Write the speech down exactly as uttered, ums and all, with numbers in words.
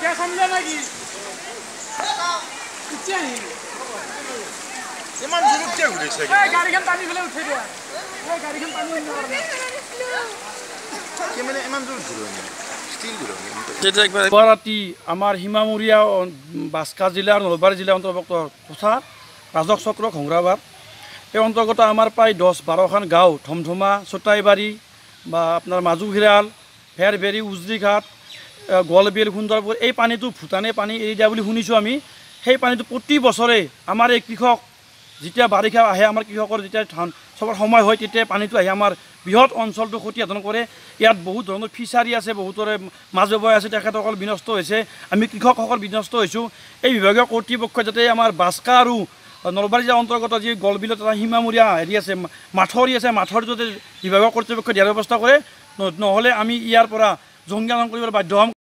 ইমান জোৰত কিয় ঘূৰিছে গাড়ীখন টানি পেলাই উঠাই দিয়া গাড়ীখন টানি কি মানে ইমান জোৰত ঘূৰণি ষ্টিল ঘূৰণি ৰাতি আমাৰ সীমামূৰীয়া বাস্কা জিলাৰ নলবাৰী জিলাৰ অন্তৰ্ভুক্ত কোঠা ৰাজক চক্ৰ ঘংৰাবাদ এই অন্তৰ্গত আমাৰ প্ৰায় দহ বাৰখন গাঁও ধমধমা চোটাইবাৰী বা আপোনাৰ মাজুঘিৰাল ভেৰভেৰী উজলিঘাট গোৱালবিল সুন্দৰপুৰ এই পানীটো ভূটানে পানী এৰি দিয়া বুলি শুনিছোঁ আমি সেই পানীটো প্ৰতি বছৰে আমাৰ এই কৃষক যেতিয়া বাৰিষা আহে আমাৰ কৃষকৰ যেতিয়া ধান চবৰ সময় হয় তেতিয়া পানীটো আহি আমাৰ বৃহৎ অঞ্চলটো ক্ষতিসাধন কৰে ইয়াত বহুত ধৰণৰ ফিচাৰী আছে বহুতৰে মাছ ব্যৱসায় আছে তেখেতসকল বিনষ্ট হৈছে আমি কৃষকসকল বিনষ্ট হৈছোঁ এই বিভাগীয় কৰ্তৃপক্ষ যাতে আমাৰ বাস্কা আৰু নলবাৰী জিলাৰ অন্তৰ্গত যি গলবিলত এটা সীমামূৰীয়া হেৰি আছে মাঠৰি আছে মাঠৰি যাতে বিভাগীয় কৰ্তৃপক্ষ দিয়াৰ ব্যৱস্থা কৰে নহ'লে আমি ইয়াৰ পৰা জংকী আন্দোলন কৰিবলৈ বাধ্য হ'ম।